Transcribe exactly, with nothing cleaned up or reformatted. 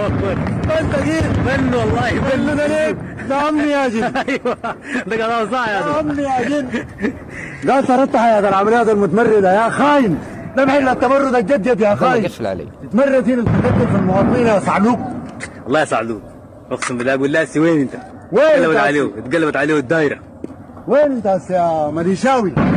اكبر. انت جيت بن والله بن. بن ده ليه؟ ده عمي يا جن. ايوه ده كلام صح يا ده ده. عمي يا جن. ده سردت حياة العمليات المتمردة يا خاين. ده محل التمرد الجدد يا خاين. قفل علي. تتمرد هنا تقتل في المواطنين يا صعلوك. الله يسعدوك. اقسم بالله اقول لها وين انت؟ وين اتقلبت انت؟ عليه اتقلبت عليه الدايره. وين انت يا مديشاوي؟